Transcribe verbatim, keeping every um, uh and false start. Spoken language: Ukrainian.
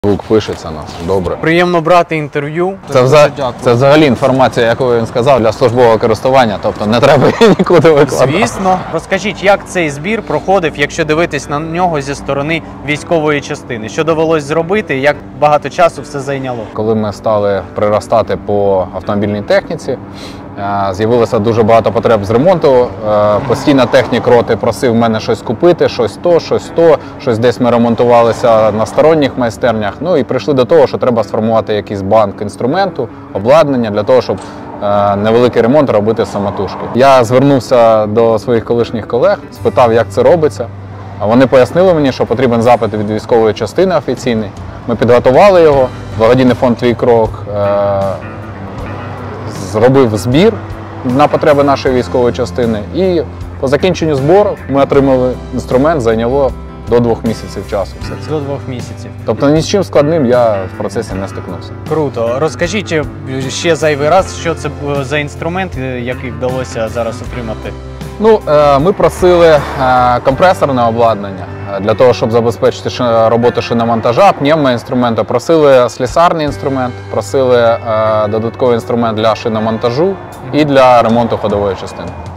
Звук пишеться нас, добре. Приємно брати інтерв'ю. Це, вза... це взагалі інформація, яку він сказав, для службового користування, тобто не треба її нікуди викладати. Звісно. Розкажіть, як цей збір проходив, якщо дивитись на нього зі сторони військової частини? Що довелось зробити, як багато часу все зайняло? Коли ми стали приростати по автомобільній техніці, з'явилося дуже багато потреб з ремонту. Постійно технік роти просив мене щось купити, щось то, щось то, щось десь ми ремонтувалися на сторонніх майстернях. Ну і прийшли до того, що треба сформувати якийсь банк інструменту, обладнання для того, щоб невеликий ремонт робити самотужки. Я звернувся до своїх колишніх колег, спитав, як це робиться. Вони пояснили мені, що потрібен запит від військової частини офіційний. Ми підготували його, благодійний фонд «Твій крок» зробив збір на потреби нашої військової частини, і по закінченню збору ми отримали інструмент, зайняло до двох місяців часу. Все це. До двох місяців. Тобто ні з чим складним я в процесі не стикнувся. Круто. Розкажіть ще зайвий раз, що це за інструмент, який вдалося зараз отримати? Ну, ми просили компресорне обладнання для того, щоб забезпечити роботу шиномонтажа, пневмоінструменту, просили слісарний інструмент, просили додатковий інструмент для шиномонтажу і для ремонту ходової частини.